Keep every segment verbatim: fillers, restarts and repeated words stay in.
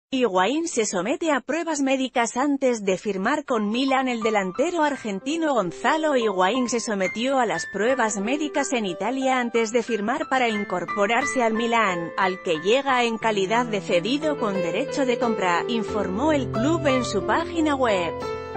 Higuaín se somete a pruebas médicas antes de firmar con Milan. El delantero argentino Gonzalo Higuaín se sometió a las pruebas médicas en Italia antes de firmar para incorporarse al Milan, al que llega en calidad de cedido con derecho de compra, informó el club en su página web.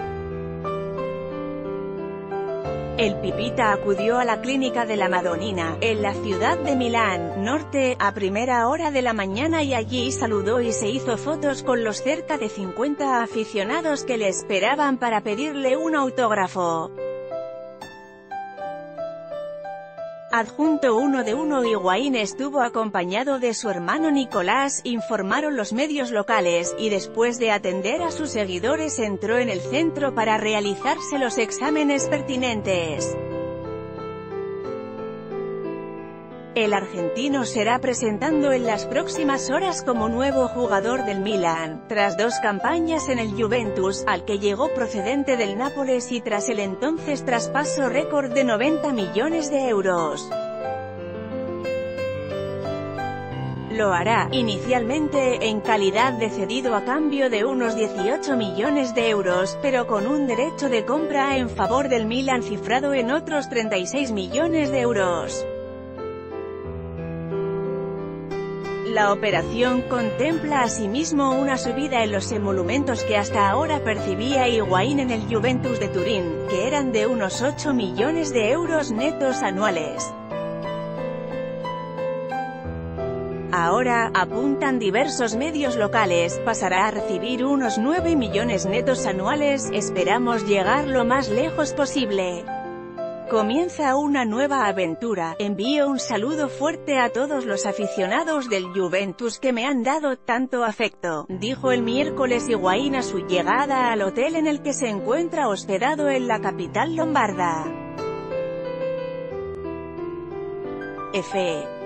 El pipita acudió a la clínica de la Madonnina, en la ciudad de Milán, norte, a primera hora de la mañana y allí saludó y se hizo fotos con los cerca de cincuenta aficionados que le esperaban para pedirle un autógrafo. Adjunto uno de uno Higuaín estuvo acompañado de su hermano Nicolás, informaron los medios locales, y después de atender a sus seguidores entró en el centro para realizarse los exámenes pertinentes. El argentino será presentando en las próximas horas como nuevo jugador del Milan, tras dos campañas en el Juventus, al que llegó procedente del Nápoles y tras el entonces traspaso récord de noventa millones de euros. Lo hará, inicialmente, en calidad de cedido a cambio de unos dieciocho millones de euros, pero con un derecho de compra en favor del Milan cifrado en otros treinta y seis millones de euros. La operación contempla asimismo una subida en los emolumentos que hasta ahora percibía Higuaín en el Juventus de Turín, que eran de unos ocho millones de euros netos anuales. Ahora, apuntan diversos medios locales, pasará a recibir unos nueve millones netos anuales. Esperamos llegar lo más lejos posible. Comienza una nueva aventura. Envío un saludo fuerte a todos los aficionados del Juventus que me han dado tanto afecto, dijo el miércoles Higuaín a su llegada al hotel en el que se encuentra hospedado en la capital lombarda. F